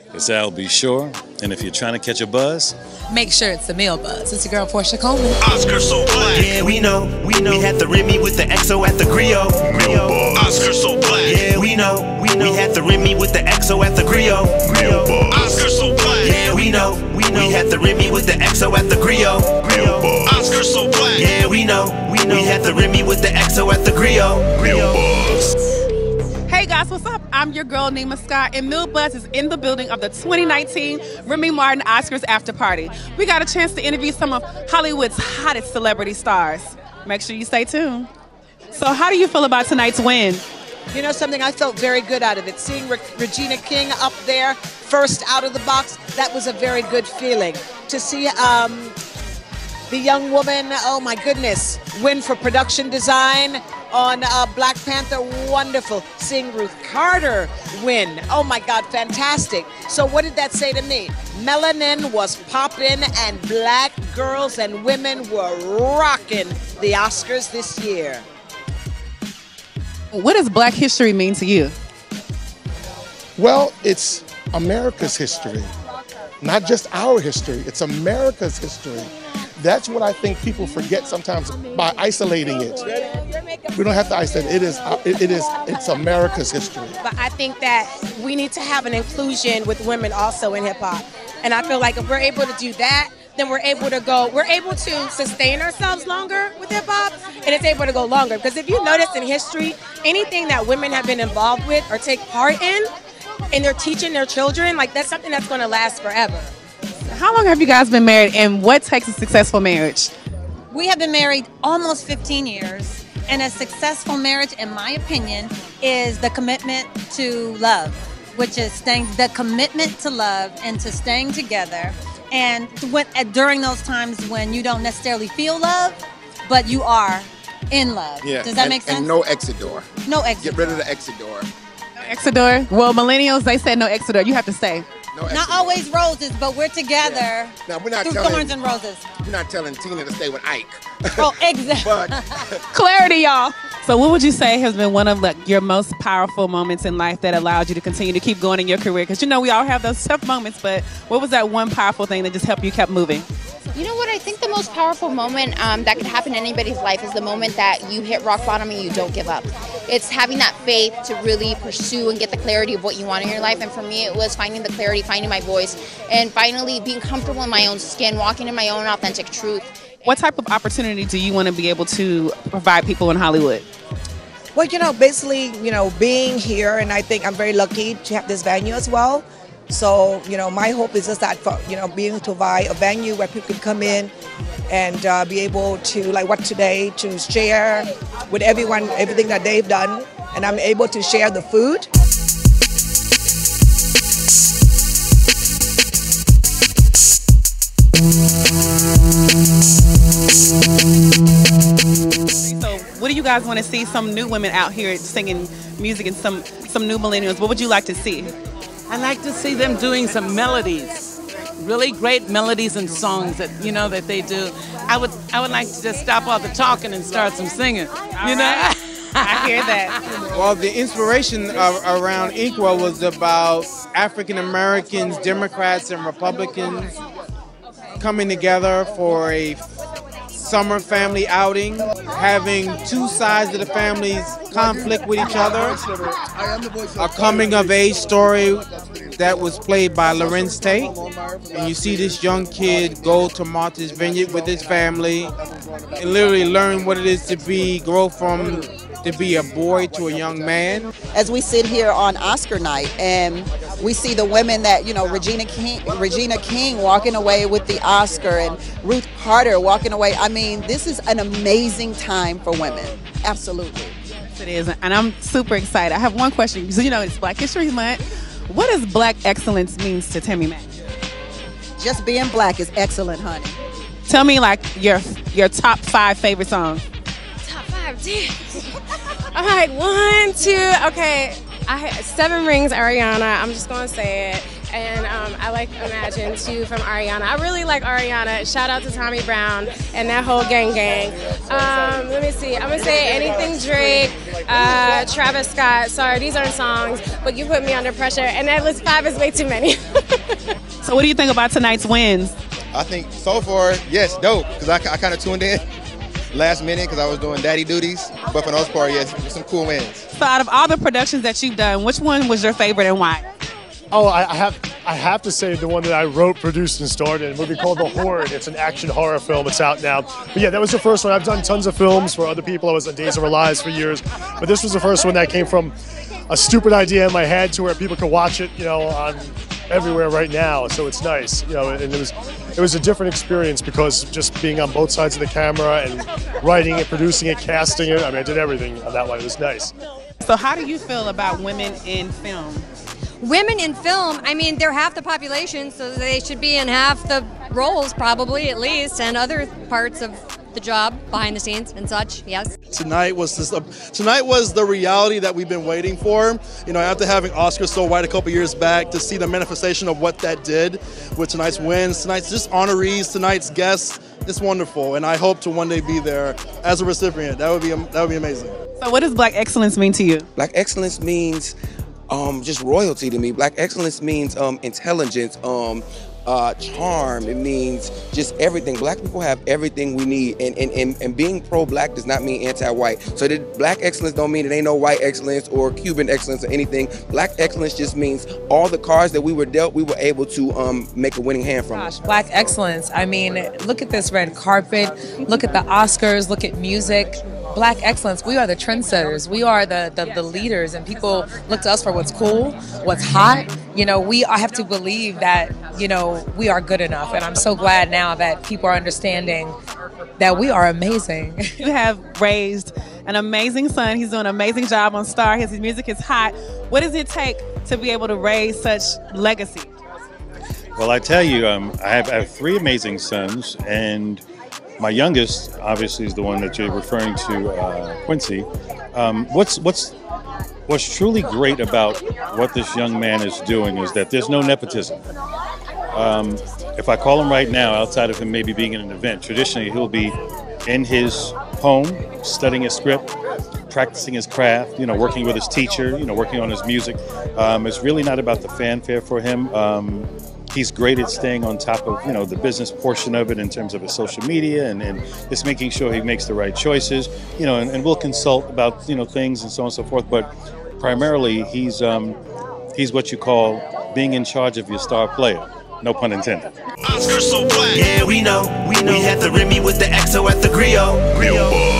It's Al B. Shore, and if you're trying to catch a buzz, make sure it's the male buzz. It's your girl Portia Coleman. Oscar so black. Yeah, we know. We had the Remy with the XO at the Griot. Oscar so black. Yeah, we know. We had the Remy with the XO at the Griot. Oscar so black. Yeah, we know. We had the Remy with the XO at the Griot. Oscar so black. Yeah, we know. We had the Remy with the XO at the Griot. Hey guys, what's up? I'm your girl Nima Scott, and Mill Buzz is in the building of the 2019 Remy Martin Oscars after party. We got a chance to interview some of Hollywood's hottest celebrity stars. Make sure you stay tuned. So how do you feel about tonight's win? You know something, I felt very good out of it. Seeing Regina King up there, first out of the box, that was a very good feeling. To see the young woman, oh my goodness, win for production design on Black Panther, wonderful. Seeing Ruth Carter win, oh my God, fantastic. So what did that say to me? Melanin was popping and black girls and women were rocking the Oscars this year. What does Black history mean to you? Well, it's America's history, not just our history. It's America's history. That's what I think people forget sometimes by isolating it. We don't have to isolate it. It's America's history. But I think that we need to have an inclusion with women also in hip hop. And I feel like if we're able to do that, then we're able to sustain ourselves longer with hip hop, and it's able to go longer. Because if you notice in history, anything that women have been involved with or take part in, and they're teaching their children, like that's something that's going to last forever. How long have you guys been married, and what takes a successful marriage? We have been married almost 15 years, and a successful marriage, in my opinion, is the commitment to love, which is the commitment to love and to staying together. And during those times when you don't necessarily feel love, but you are in love. Yeah. Does that make sense? And no exit door. No exit Get rid of the exit door. No exit door? Well, millennials, they said no exit door. You have to stay. No Not always roses, but we're together. Yeah. Now, we're not through telling, thorns and roses. We're not telling Tina to stay with Ike. Oh, exactly. But clarity, y'all. So what would you say has been one of your most powerful moments in life that allowed you to continue to keep going in your career? Because we all have those tough moments, but what was that one powerful thing that just helped you keep moving? You know what? I think the most powerful moment that could happen in anybody's life is the moment that you hit rock bottom and you don't give up. It's having that faith to really pursue and get the clarity of what you want in your life. And for me, it was finding the clarity, finding my voice, and finally being comfortable in my own skin, walking in my own authentic truth. What type of opportunity do you want to be able to provide people in Hollywood? Well, basically, being here, and I think I'm very lucky to have this venue as well. So, my hope is just that, being able to provide a venue where people can come in and be able to, like what today, to share with everyone everything that they've done. And I'm able to share the food. So what do you guys want to see? Some new women out here singing music and some new millennials. What would you like to see? I like to see them doing some melodies, really great melodies and songs that that they do. I would like to just stop all the talking and start some singing. I hear that. Well, the inspiration around Inkwell was about African Americans, Democrats, and Republicans coming together for a summer family outing, having two sides of the families conflict with each other, a coming-of-age story that was played by Lorenz Tate, and you see this young kid go to Martha's Vineyard with his family and literally learn what it is to grow from to be a boy to a young man. As we sit here on Oscar night and we see the women that, Regina King walking away with the Oscar and Ruth Carter walking away. I mean, this is an amazing time for women. Absolutely. Yes, it is. And I'm super excited. I have one question. So, it's Black History Month. What does Black excellence means to Tammy Mack? Just being Black is excellent, honey. Tell me your top 5 favorite songs. Top 5, damn. All right, 1, 2, okay. 7 Rings, Ariana. I'm just gonna say it. And I like Imagine too from Ariana. I really like Ariana. Shout out to Tommy Brown and that whole gang. Let me see. I'm gonna say anything Drake, Travis Scott. Sorry, these aren't songs, but you put me under pressure. And that list 5 is way too many. So what do you think about tonight's wins? I think so far, yes, dope. Because I kind of tuned in last minute because I was doing daddy duties. But for the most part, yes, some cool wins. So out of all the productions that you've done, which one was your favorite and why? Oh, I have to say the one that I wrote, produced, and starred in, a movie called The Horde. It's an action horror film. It's out now. But yeah, that was the first one. I've done tons of films for other people. I was on Days of Our Lives for years. But this was the first one that came from a stupid idea in my head to where people could watch it, on everywhere right now. So it's nice, and it was a different experience because just being on both sides of the camera and writing it, producing it, casting it. I mean, I did everything on that one. It was nice. So how do you feel about women in film? Women in film, I mean, they're half the population, so they should be in half the roles, probably, at least, and other parts of the job, behind the scenes and such, yes. Tonight was the reality that we've been waiting for. After having Oscars So White a couple years back, to see the manifestation of what that did with tonight's wins, tonight's just honorees, tonight's guests, it's wonderful, and I hope to one day be there as a recipient. That would be amazing. So what does Black excellence mean to you? Black excellence means just royalty to me. Black excellence means intelligence, charm. It means just everything. Black people have everything we need, and being pro-black does not mean anti-white. So Black excellence don't mean it ain't no white excellence or Cuban excellence or anything. Black excellence just means all the cards that we were dealt, we were able to make a winning hand from. Gosh, Black excellence. I mean, look at this red carpet. Look at the Oscars. Look at music. Black excellence, we are the trendsetters. We are the leaders, and people look to us for what's cool, what's hot. We have to believe that, we are good enough. And I'm so glad now that people are understanding that we are amazing. You have raised an amazing son. He's doing an amazing job on Star. His music is hot. What does it take to be able to raise such legacy? Well, I tell you, I have 3 amazing sons, and my youngest, obviously, is the one that you're referring to, Quincy. What's truly great about what this young man is doing is that there's no nepotism. If I call him right now, outside of him maybe being in an event, traditionally he'll be in his home, studying his script, practicing his craft, working with his teacher, working on his music. It's really not about the fanfare for him. He's great at staying on top of, the business portion of it in terms of his social media and just making sure he makes the right choices, and we'll consult about, things and so on and so forth. But primarily, he's what you call being in charge of your star player. No pun intended. Oscar So Black. Yeah, we know. We had the Remy with the XO at the Griot.